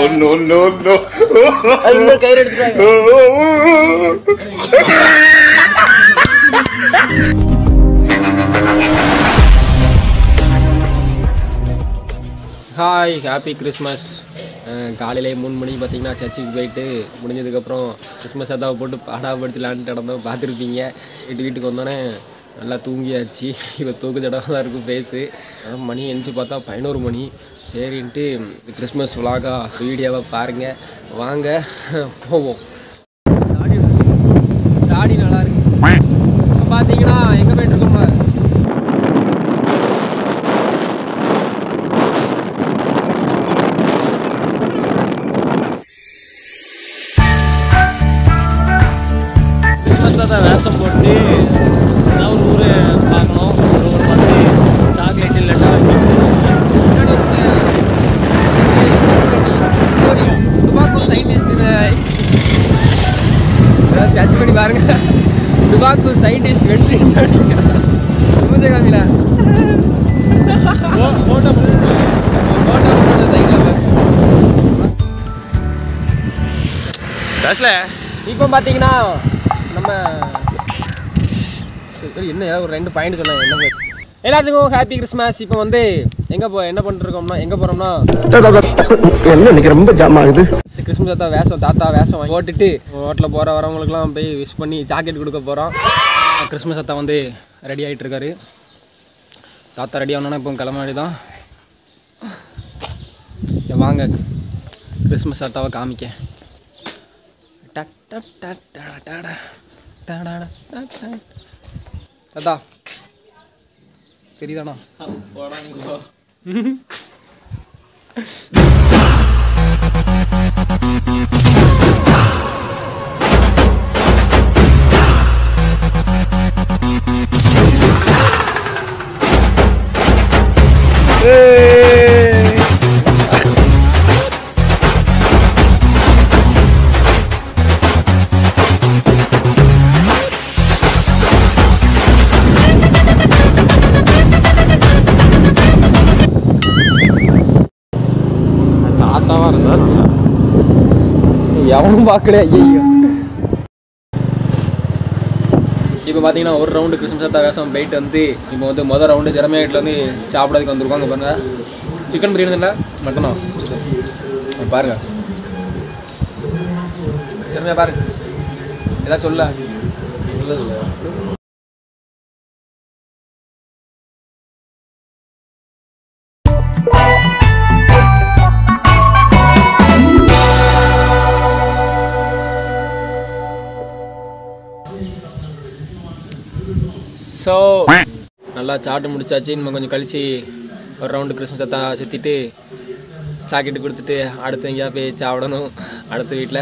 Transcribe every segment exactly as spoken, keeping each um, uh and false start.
no no no. இன்னொரு கயிறு எடுத்துட்டாங்க. Hi, happy Christmas. காலையிலே மூணு மணிக்கு பார்த்தீங்கன்னா சர்ச்சுக்கு போயிட்டு முடிஞ்சதுக்கப்புறம் கிறிஸ்மஸ் அதாவை போட்டு பாடாப்படுத்தலான்ட்டு நடந்தோம், பார்த்துருப்பீங்க. வீட்டு வீட்டுக்கு வந்தோடனே நல்லா தூங்கியாச்சு. இப்போ தூக்கு தடவை தான் இருக்கும் பேஸு. மணி எந்திச்சு பார்த்தா பதினோரு மணி. சரின்ட்டு கிறிஸ்மஸ் விலாகாக வீடியோவை பாருங்கள், வாங்க போவோம். தாடி தாடி நல்லா இருக்கு. இப்போ பார்த்தீங்கன்னா எங்கே போயிட்டுருக்கோம்? வேஷம் போட்டு ஏதாவது ஒரு ஊரை பார்க்கணும். ஒரு ஊர் பார்த்து சாக்லேட் இல்லைட்டா சர்ச் பண்ணி பாருங்க. துபாக்கூர் சயின்டிஸ்ட் வென்சிங் காமிங்களா ஃபோட்டோ ஃபோட்டோ சைடில் பேசல. இப்போ பார்த்தீங்கன்னா நம்ம என்ன ஒரு ரெண்டு பாயிண்ட் சொன்னாங்க. என்ன எல்லாத்துக்கும் ஹாப்பி கிறிஸ்மஸ். இப்போ வந்து எங்கே போ என்ன பண்ணிருக்கோம்னா எங்கே போகிறோம்னா என்ன இன்னைக்கு ரொம்ப ஜாம் ஆகுது. கிறிஸ்மஸ் தாத்தா வேஷம் தாத்தா வேஷம் வாங்கி போட்டுட்டு ஹோட்டலில் போகிற வரவங்களுக்குலாம் போய் விஷ் பண்ணி ஜாக்கெட் கொடுக்க போகிறோம். கிறிஸ்மஸ் தாத்தா வந்து ரெடி ஆகிட்டு இருக்காரு. தாத்தா ரெடி ஆகணுன்னா இப்போ கிளம்ப வேண்டியதான். வாங்க கிறிஸ்மஸ் தாத்தாவை காமிக்க. தாத்தா சரிதானா? தாத்தாவா இருந்தா எவனும் பார்க்கல. ஐயோ, இப்போ பார்த்தீங்கன்னா ஒரு ரவுண்டு கிறிஸ்மஸ் தாத்தா வேஷம் போயிட்டு வந்து இப்போ வந்து மொதல் ரவுண்டு ஜெரமியா வீட்டில் வந்து சாப்பிடாதுக்கு வந்துருக்காங்க. பாருங்க, சிக்கன் பிரியாணி இல்லை மட்டனா பாருங்க. ஜெரமியா பாருங்க, ஏதாவது சொல்ல சொல்ல சொல்ல ஸோ நல்லா சாப்பிட்டு முடிச்சாச்சு. இன்னும் கொஞ்சம் கழிச்சு ஒரு ரவுண்டு கிறிஸ்மஸ் தாத்தா சுற்றிட்டு சாக்கெட்டு கொடுத்துட்டு அடுத்து எங்கேயா போய் சாப்பிடணும். அடுத்த வீட்டில்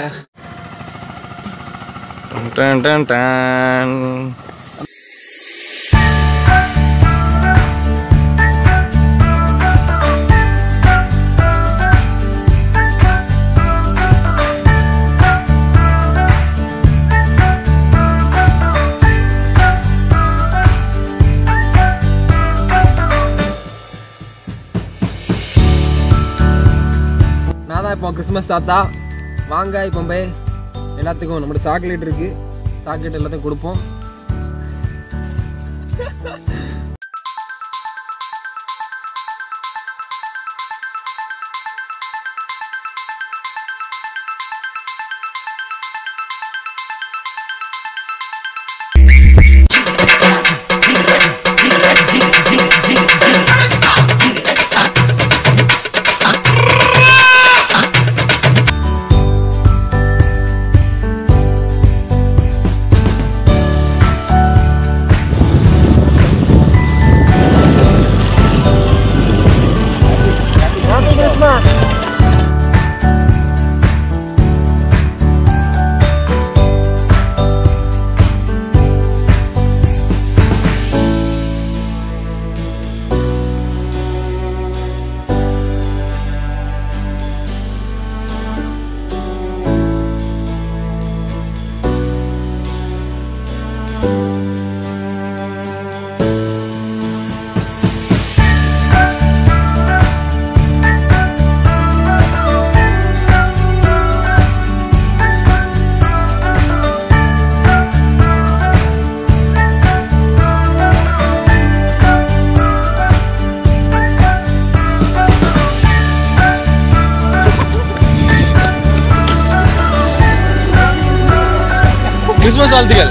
இப்போ கிறிஸ்மஸ் தாத்தா வாங்க. இப்போ போய் எல்லாத்துக்கும் நம்மளோட சாக்லேட் இருக்கு, சாக்லேட் எல்லாத்தையும் கொடுப்போம். கிறிஸ்மஸ் வாழ்த்துக்கள்.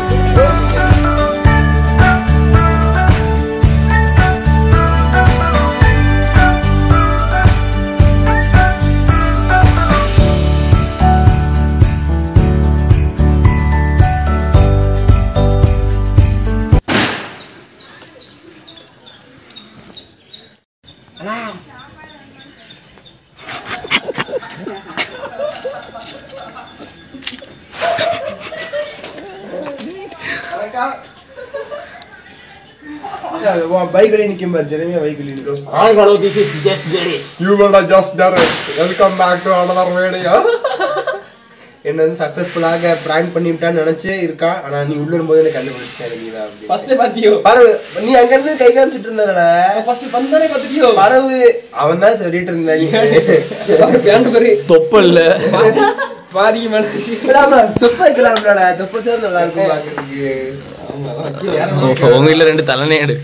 Bike really nikim bar Jeremy bike really nikim. Hi hello, this is just Jerish. You were just Jerish. Welcome back to another video. என்ன சக்சஸ்ஃபுல்லா பிராங்க் பண்ணிட்டான்னு நினைச்சே இருக்கா. ஆனா நீ உள்ள வரும்போது எனக்கு கண்டுபிடிச்சேன் நீ தான். ஃபர்ஸ்ட் பாத்தியோ? பரவு நீ அங்க இருந்து கை காமிச்சிட்டு இருந்தானடா. ஃபர்ஸ்ட் பந்தானே பாத்தியோ? பரவு அவன் தான் சொல்லிட்டு இருந்தா நீ. பேண்ட் பாரு தொப்பல்ல. பாதிக்கு மேல இல்லாம தொப்ப வைக்கலாம்டா. தொப்ப சேர்ந்து நல்லா இருக்கும் பாக்குறதுக்கு. உங்க வீட்ல ரெண்டு தலைனே எடு.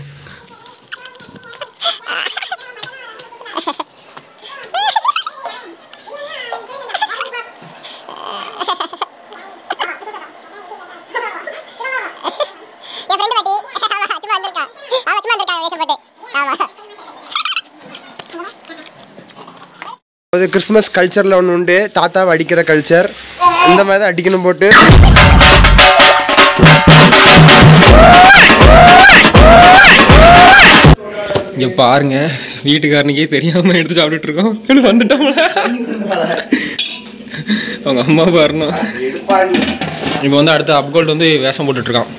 அது கிறிஸ்மஸ் கல்ச்சரில் ஒன்று உண்டு, தாத்தாவை அடிக்கிற கல்ச்சர். இந்த மாதிரி தான் அடிக்கணும் போட்டு. இங்கே பாருங்க, வீட்டுக்காரனுக்கே தெரியாமல் எடுத்து சாப்பிட்டுட்டு இருக்கோம். எனக்கு வந்துட்டோம்ல, அவங்க அம்மா வரணும். இப்போ வந்து அடுத்த அப்கோல்ட் வந்து வேஷம் போட்டுட்டு இருக்கான்.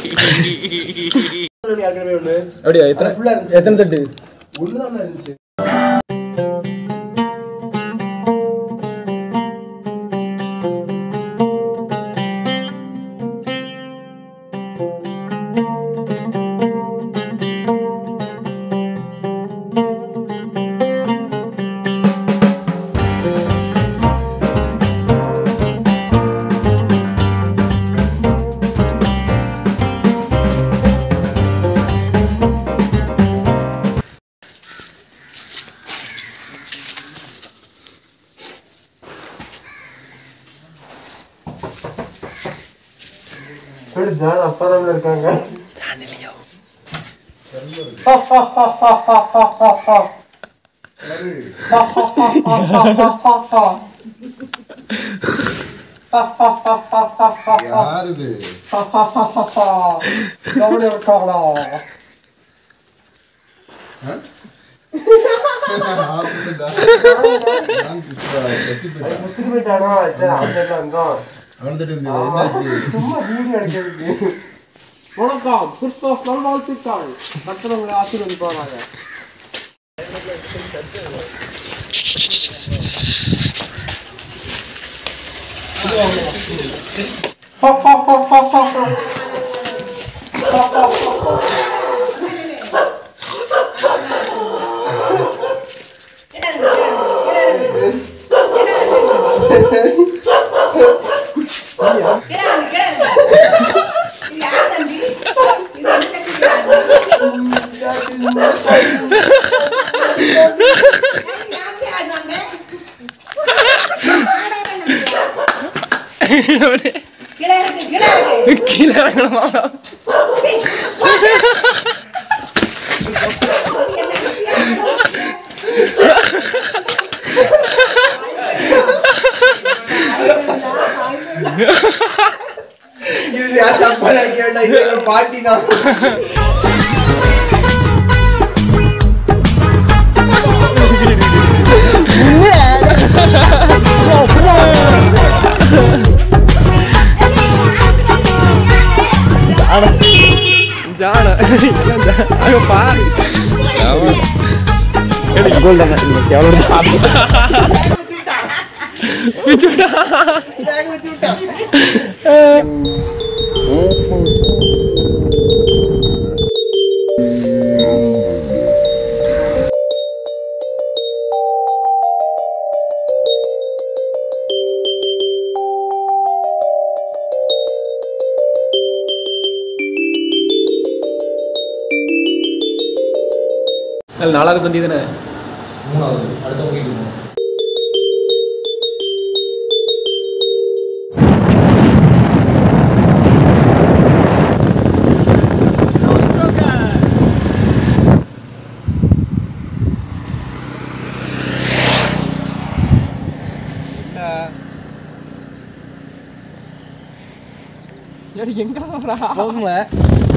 அப்படியா? எத்தனை எத்தனை தட்டு? ஒன்று தான் இருந்துச்சு. ஜான் அப்பதான் இருக்காங்க. சாணலியோ யார் இது? வணக்கம், கிறிஸ்துமஸ் நல்வாழ்த்துக்கள். கர்த்தர் ஆசீர்வதிப்பாராக. கீழே இறங்கணுமா? பாட்டி தான். ஜான அங்க பாரு கோல்டன் நாலாவது பந்தி தானே? மூணாவது அடுத்த வகைக்கு போகணும். எங்க போகல